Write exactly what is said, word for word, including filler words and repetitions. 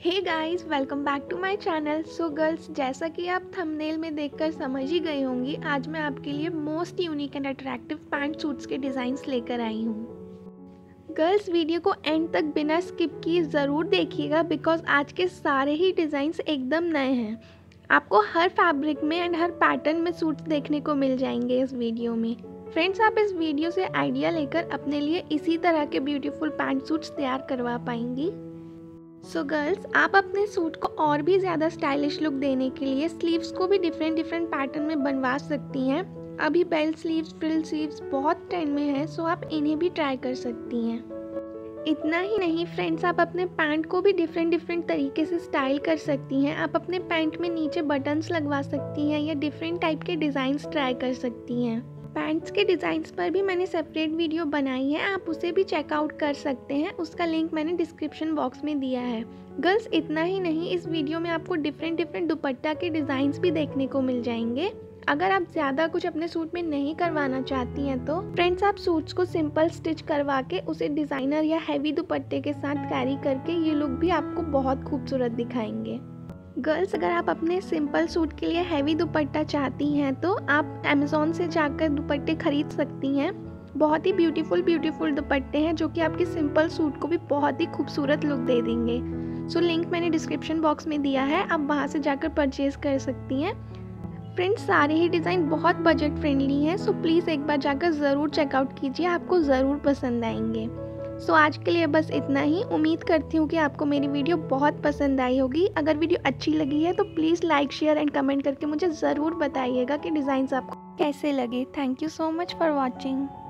Hey guys, welcome back to my channel. So girls, जैसा कि आप थंबनेल में देखकर समझ ही गई होंगी, आज मैं आपके लिए most unique and attractive pant suits के डिज़ाइंस लेकर आई हूँ। गर्ल्स, वीडियो को एंड तक बिना स्किप किए ज़रूर देखिएगा बिकॉज आज के सारे ही डिज़ाइंस एकदम नए हैं। आपको हर फैब्रिक में एंड हर पैटर्न में सूट्स देखने को मिल जाएंगे इस वीडियो में। फ्रेंड्स, आप इस वीडियो से आइडिया लेकर अपने लिए इसी तरह के ब्यूटीफुल पैंट सूट्स तैयार करवा पाएंगी। सो so गर्ल्स, आप अपने सूट को और भी ज़्यादा स्टाइलिश लुक देने के लिए स्लीव्स को भी डिफरेंट डिफरेंट पैटर्न में बनवा सकती हैं। अभी बेल्ट स्लीव्स, फ्रिल स्लीव्स बहुत ट्रेंड में है, सो आप इन्हें भी ट्राई कर सकती हैं। इतना ही नहीं फ्रेंड्स, आप अपने पैंट को भी डिफरेंट डिफरेंट तरीके से स्टाइल कर सकती हैं। आप अपने पैंट में नीचे बटन्स लगवा सकती हैं या डिफरेंट टाइप के डिज़ाइंस ट्राई कर सकती हैं। पैंट्स के डिज़ाइंस पर भी मैंने सेपरेट वीडियो बनाई है, आप उसे भी चेकआउट कर सकते हैं। उसका लिंक मैंने डिस्क्रिप्शन बॉक्स में दिया है। गर्ल्स, इतना ही नहीं, इस वीडियो में आपको डिफरेंट डिफरेंट दुपट्टा के डिज़ाइंस भी देखने को मिल जाएंगे। अगर आप ज़्यादा कुछ अपने सूट में नहीं करवाना चाहती हैं तो फ्रेंड्स, आप सूट्स को सिंपल स्टिच करवा के उसे डिज़ाइनर या हैवी दुपट्टे के साथ कैरी करके ये लुक भी आपको बहुत खूबसूरत दिखाएंगे। गर्ल्स, अगर आप अपने सिंपल सूट के लिए हैवी दुपट्टा चाहती हैं तो आप अमेज़ॉन से जाकर दुपट्टे खरीद सकती हैं। बहुत ही ब्यूटीफुल ब्यूटीफुल दुपट्टे हैं जो कि आपके सिंपल सूट को भी बहुत ही खूबसूरत लुक दे देंगे। सो लिंक मैंने डिस्क्रिप्शन बॉक्स में दिया है, आप वहां से जाकर परचेज़ कर सकती हैं। फ्रेंड्स, सारे ही डिज़ाइन बहुत बजट फ्रेंडली हैं, सो प्लीज़ एक बार जाकर ज़रूर चेकआउट कीजिए, आपको ज़रूर पसंद आएंगे। सो so, आज के लिए बस इतना ही। उम्मीद करती हूँ कि आपको मेरी वीडियो बहुत पसंद आई होगी। अगर वीडियो अच्छी लगी है तो please like, share and comment करके मुझे ज़रूर बताइएगा कि डिज़ाइंस आपको कैसे लगे। Thank you so much for watching.